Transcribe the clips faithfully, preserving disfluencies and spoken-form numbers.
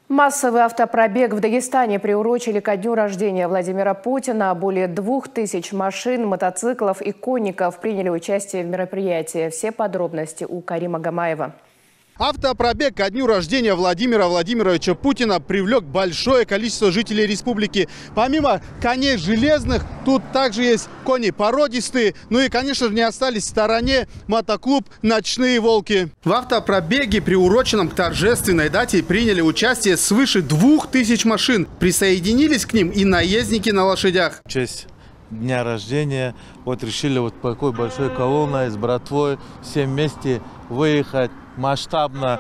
Массовый автопробег в Дагестане приурочили ко дню рождения Владимира Путина. Более двух тысяч машин, мотоциклов и конников приняли участие в мероприятии. Все подробности у Карима Гамаева. Автопробег ко дню рождения Владимира Владимировича Путина привлек большое количество жителей республики. Помимо коней железных, тут также есть кони породистые. Ну и, конечно же, не остались в стороне мотоклуб «Ночные волки». В автопробеге, приуроченном к торжественной дате, приняли участие свыше двух тысяч машин. Присоединились к ним и наездники на лошадях. В честь дня рождения вот решили вот такой большой колонной с братвой все вместе выехать масштабно.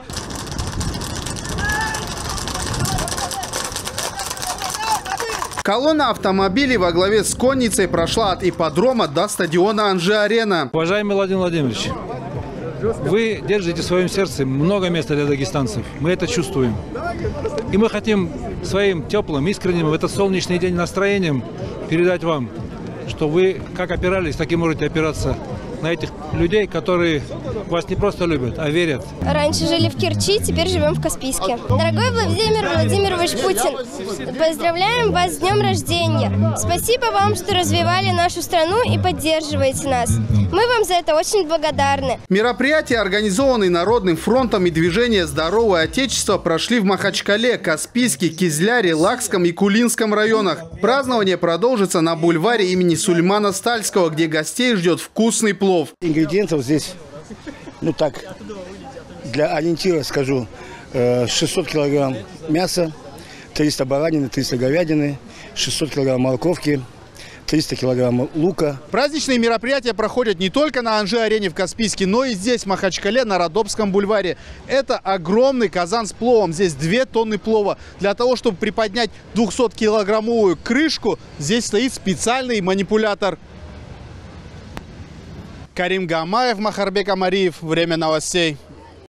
Колонна автомобилей во главе с конницей прошла от ипподрома до стадиона Анжи-Арена. Уважаемый Владимир Владимирович, вы держите в своем сердце много места для дагестанцев. Мы это чувствуем. И мы хотим своим теплым, искренним в этот солнечный день настроением передать вам, что вы как опирались, так и можете опираться на этих людей, которые вас не просто любят, а верят. Раньше жили в Керчи, теперь живем в Каспийске. Дорогой Владимир Владимирович Путин, поздравляем вас с днем рождения. Спасибо вам, что развивали нашу страну и поддерживаете нас. Мы вам за это очень благодарны. Мероприятия, организованные Народным фронтом и движение «Здоровое Отечество», прошли в Махачкале, Каспийске, Кизляре, Лакском и Кулинском районах. Празднование продолжится на бульваре имени Сулеймана Стальского, где гостей ждет вкусный плов. Ингредиентов здесь, ну так, для ориентира скажу, шестьсот килограмм мяса, триста баранины, триста говядины, шестьсот килограмм морковки, триста килограмм лука. Праздничные мероприятия проходят не только на Анжи-арене в Каспийске, но и здесь, в Махачкале, на Родопском бульваре. Это огромный казан с пловом. Здесь две тонны плова. Для того, чтобы приподнять двухсоткилограммовую крышку, здесь стоит специальный манипулятор. Карим Гамаев, Махарбек Амариев. Время новостей.